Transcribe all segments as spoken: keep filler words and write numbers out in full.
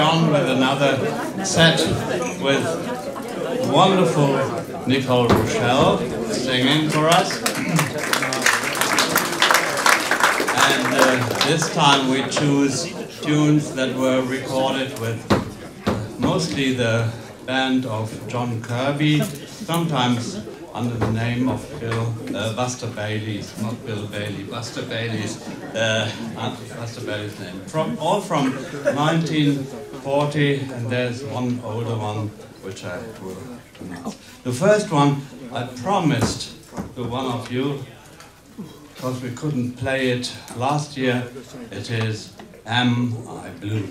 on with another set with wonderful Nicolle Rochelle singing for us. And uh, this time we choose tunes that were recorded with mostly the band of John Kirby, sometimes under the name of Bill uh, Buster Bailey's, not Bill Bailey, Buster Bailey's, uh, Buster Bailey's name. From, all from nineteen forty, and there's one older one which I will pronounce. The first one I promised to one of you, because we couldn't play it last year. It is Am I Blue?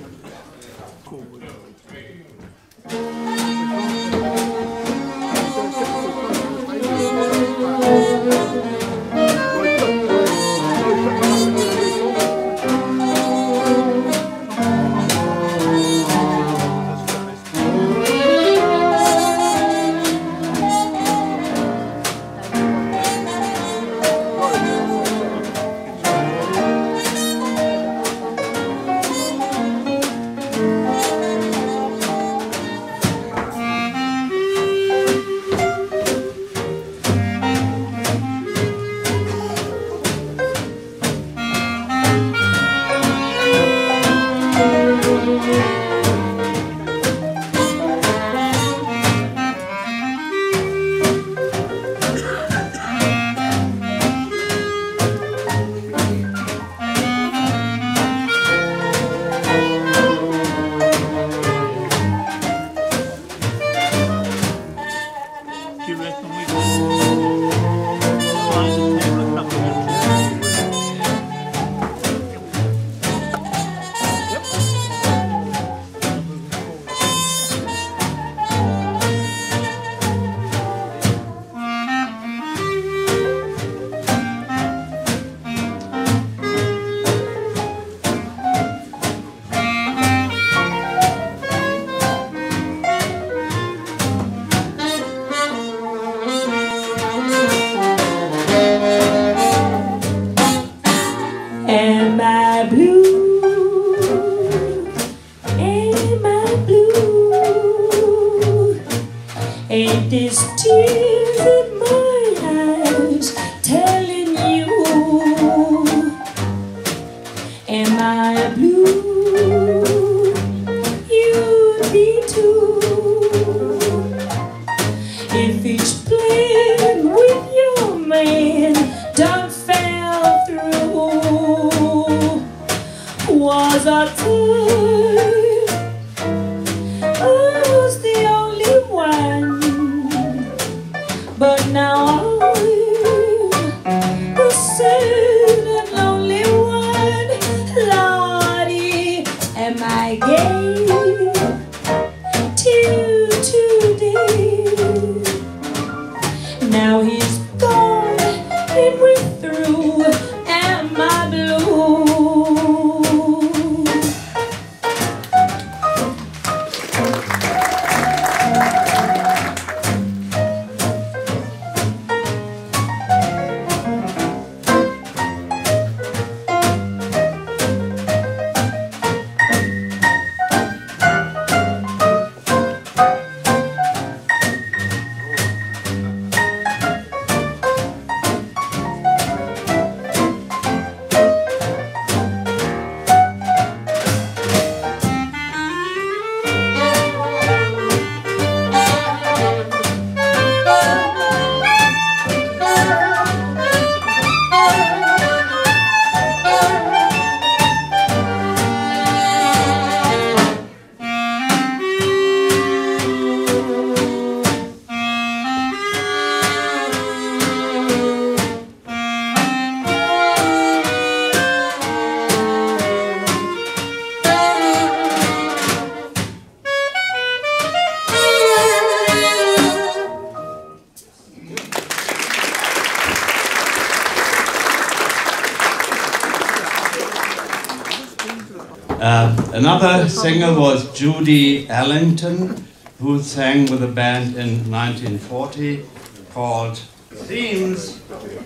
Another singer was Judy Ellington, who sang with a band in nineteen forty called Seems,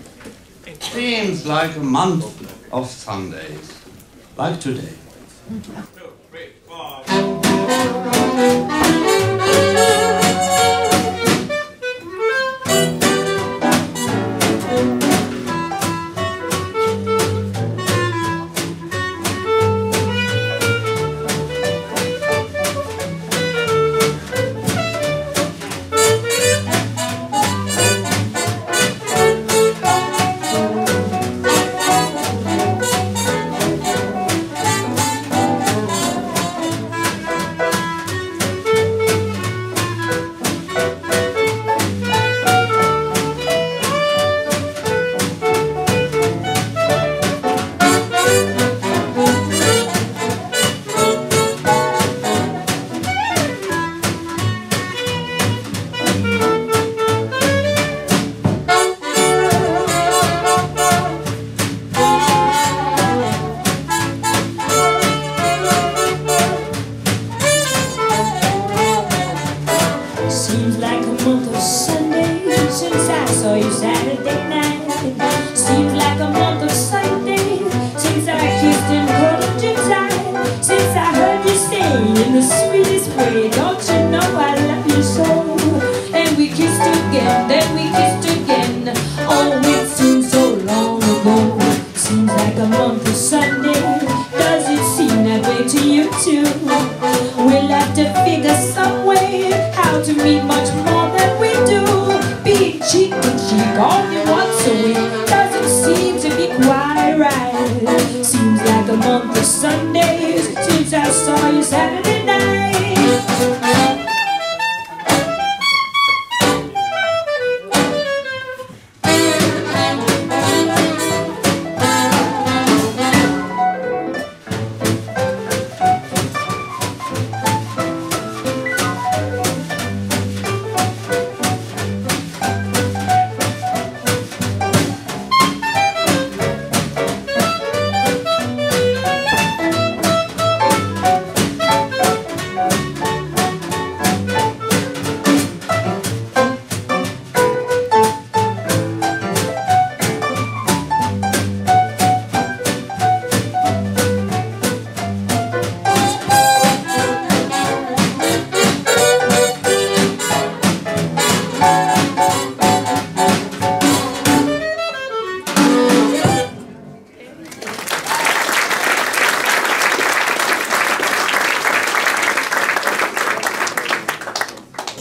Seems Like a Month of Sundays, like today. Two, three, four.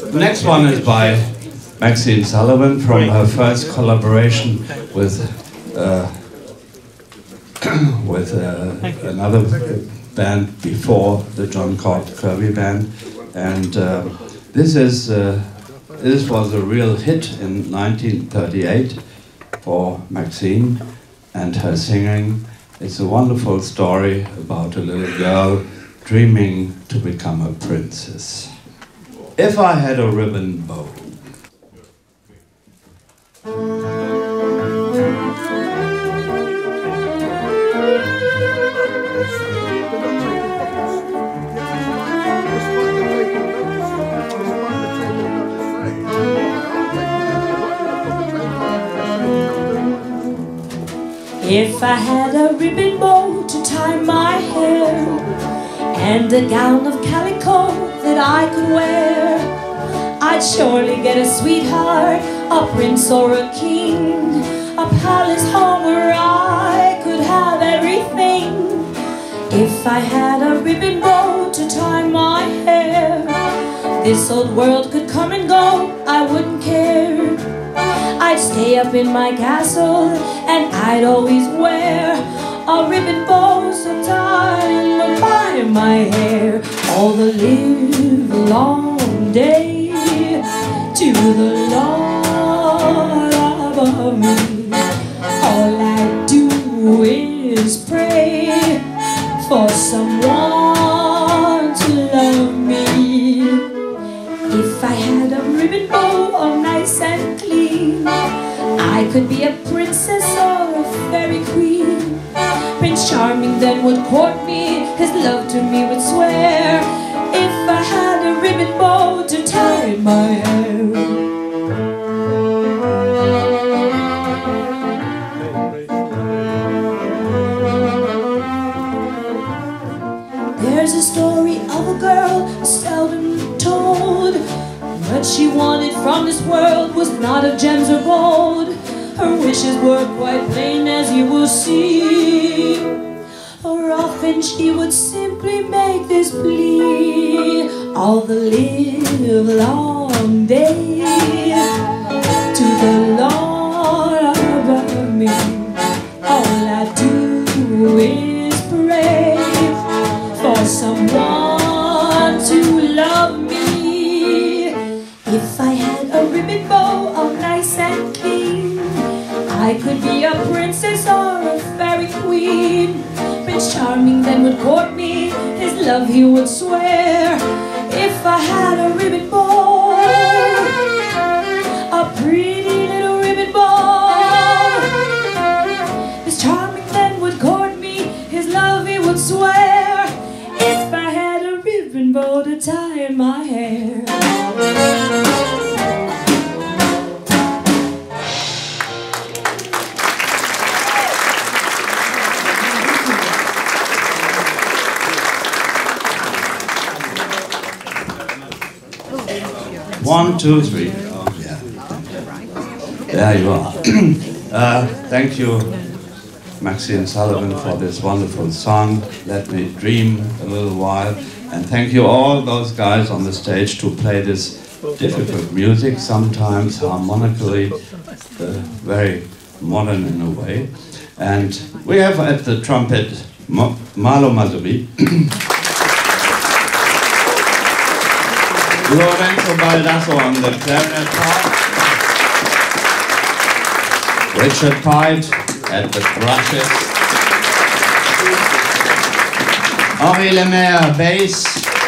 The next one is by Maxine Sullivan from her first collaboration with uh, with uh, another band before the John Kirby band, and uh, this is uh, this was a real hit in nineteen thirty-eight for Maxine and her singing. It's a wonderful story about a little girl dreaming to become a princess. If I had a ribbon bow. If I had a ribbon bow to tie my hair and a gown of calico that I could wear, I'd surely get a sweetheart, a prince or a king, a palace home where I could have everything. If I had a ribbon bow to tie my hair, this old world could come and go, I wouldn't care. I'd stay up in my castle and I'd always wear a ribbon bow so tied by my hair all the live long day to the Lord above me. All I do is pray for someone to love me. If I had a ribbon bow all nice and clean, I could be a princess or a fairy queen. Prince Charming then would court me, his love to me would swear. If I had a ribbon bow to tie my hair. There's a story of a girl seldom told. What she wanted from this world was not of gems or gold. Her wishes were quite plain, as you will see. For often she would simply make this plea all the live long day to the Lord above me. All I do is pray for someone to love me. If I had a ribbon bow all nice and clean, I could be a princess or a fairy queen. Prince Charming then would court me, his love he would swear. If I had a ribbon bow, a pretty little ribbon bow, Prince Charming then would court me, his love he would swear. If I had a ribbon bow to tie in my hair. One, two, three. Oh, yeah. There you are. uh, thank you, Maxine Sullivan, for this wonderful song, Let Me Dream a Little While. And thank you all those guys on the stage to play this difficult music, sometimes harmonically, uh, very modern in a way. And we have at the trumpet Malo Mazurie, Lorenzo Baldasso on the clarinet part, Richard Pite at the brushes, Henri Lemaire bass,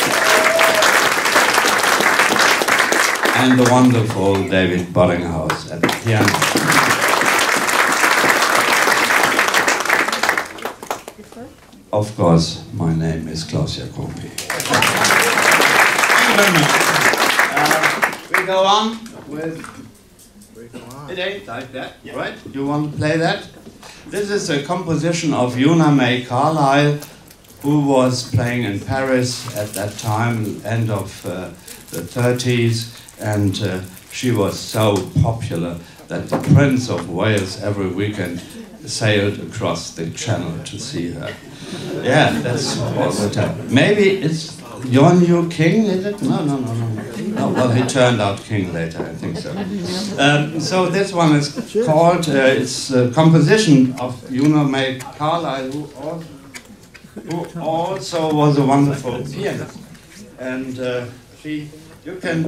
and the wonderful David Boeddinghaus at the piano. Of course, my name is Claus Jacobi. Thank you very much. Uh, we go on with... It ain't like that, yeah. Right? You want to play that? This is a composition of Una May Carlisle, who was playing in Paris at that time, end of uh, the thirties, and uh, she was so popular that the Prince of Wales every weekend sailed across the channel to see her. Yeah, that's all the time. Maybe it's Your New King, is it? No, no, no, no. No, well, he turned out king later, I think so. Um, so this one is called, uh, it's a composition of, you know, made Carlisle, who also, who also was a wonderful pianist. And uh, she, you can,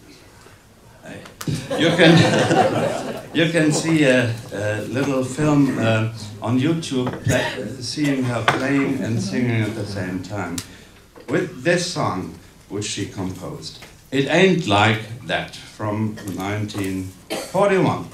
you can, you can see a, a little film uh, on YouTube, play, seeing her playing and singing at the same time, with this song, which she composed. It Ain't Like That, from nineteen forty-one.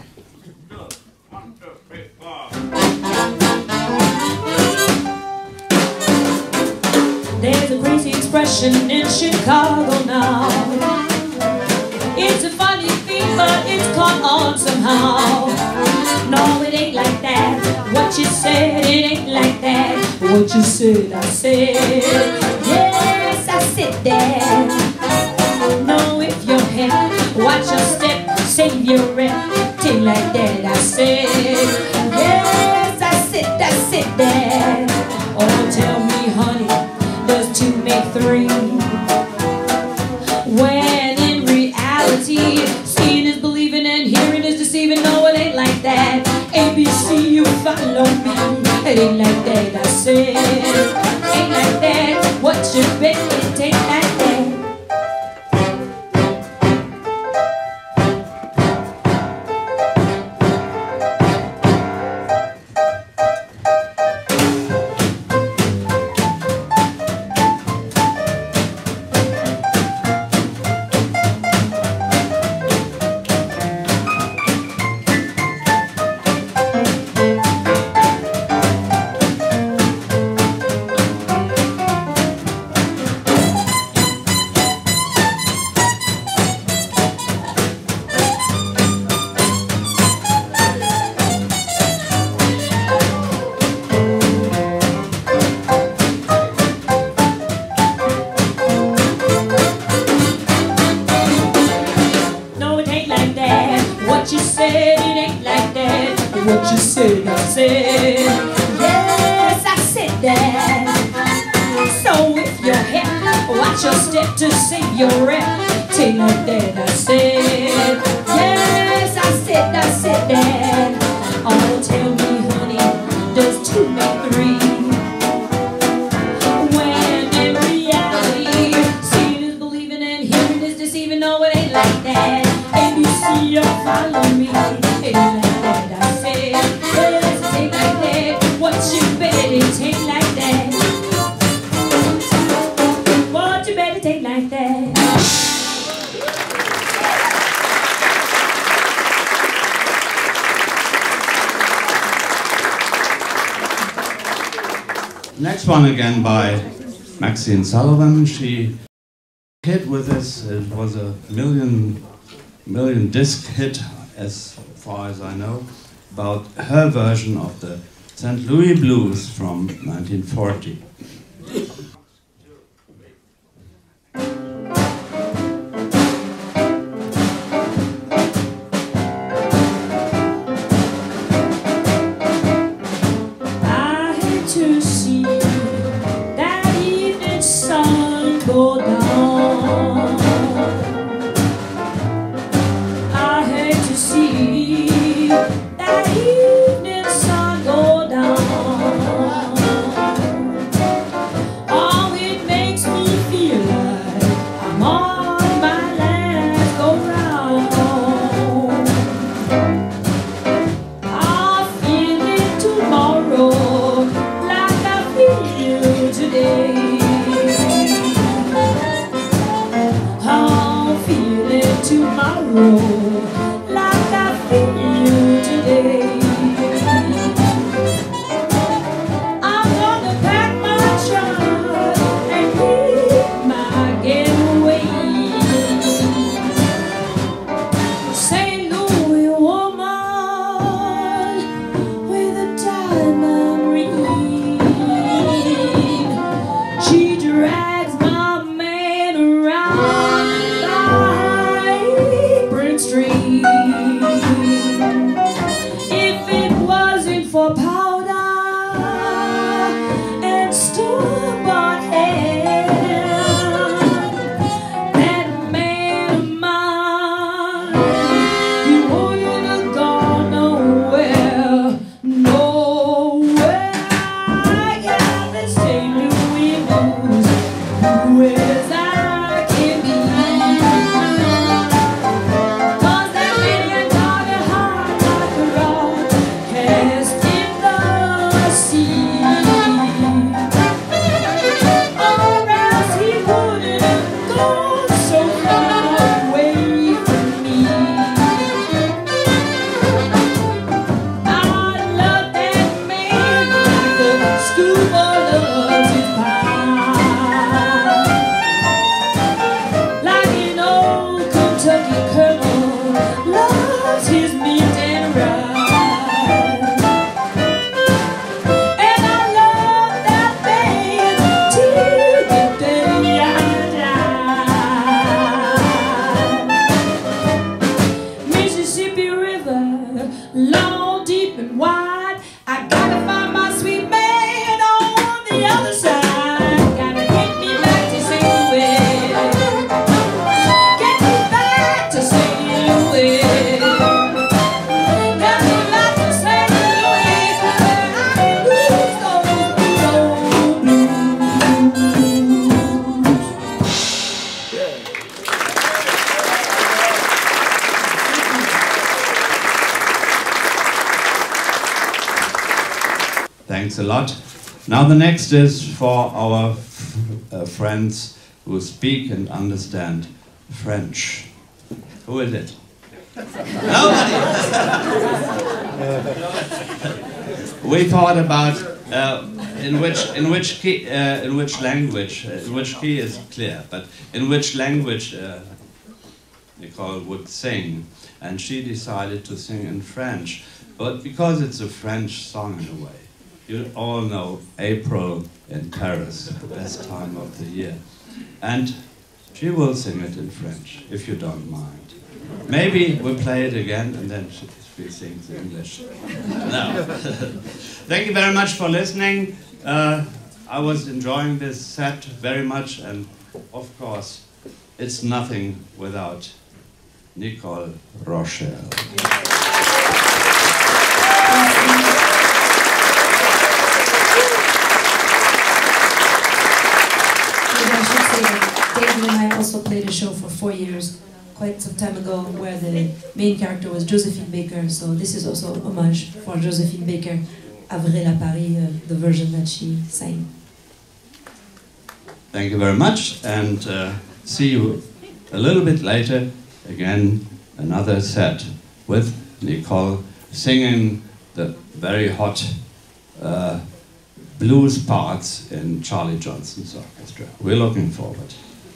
There's a crazy expression in Chicago now. It's a funny thing, but it's caught on somehow. No, it ain't like that. What you said, it ain't like that. What you said, I said. Yes, I said that. Know if you're hip, watch your step, save your rep. Take like that, I said. Yes, I said, I said that. Oh, tell me, honey, does two make three? When in reality, seeing is believing and hearing is deceiving. No, it ain't like that. A B C, you follow me. It ain't like that, I said. Ain't like that. What you bet, it ain't like that. Next one again by Maxine Sullivan. She hit with this. It was a million, million disc hit, as far as I know, about her version of the Saint Louis Blues from nineteen forty. Street. Thanks a lot. Now the next is for our uh, friends who speak and understand French. Who is it? Nobody! We thought about uh, in which in which key uh, in which language uh, in which key is clear, but in which language uh, Nicole would sing, and she decided to sing in French. But because it's a French song in a way, you all know April in Paris, the best time of the year, and she will sing it in French if you don't mind. Maybe we'll play it again and then she, she sings English. No. Thank you very much for listening. Uh, I was enjoying this set very much, and of course, it's nothing without Nicolle Rochelle. I should say that David and I also played a show for four years. Quite some time ago, where the main character was Josephine Baker, so this is also homage for Josephine Baker, Avril à Paris, uh, the version that she sang. Thank you very much, and uh, see you a little bit later, again, another set with Nicole singing the very hot uh, blues parts in Charlie Johnson's orchestra. We're looking forward.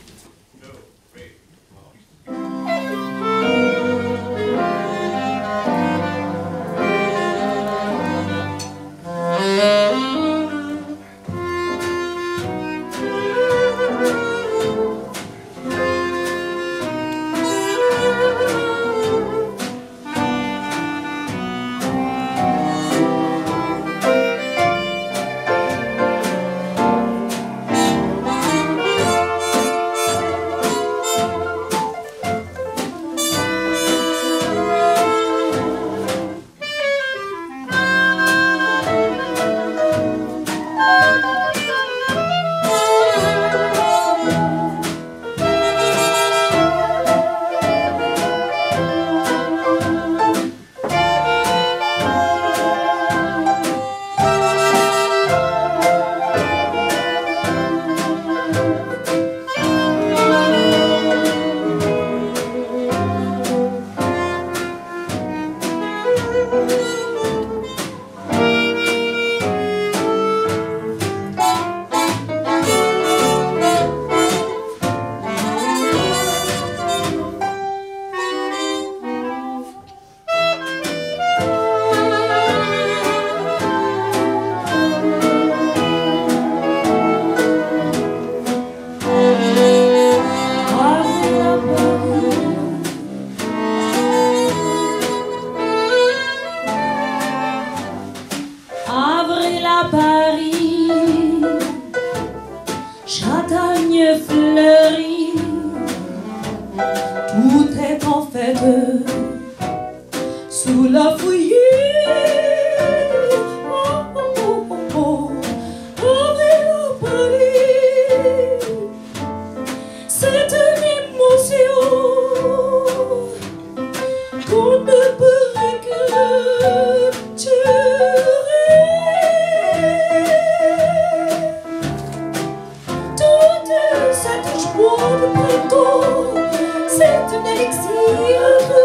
Sous la fouille, oh, oh, oh, oh, oh, Paris, c'est une émotion qu'on ne peut capturer. Toute cette joie de printemps, c'est un élixir.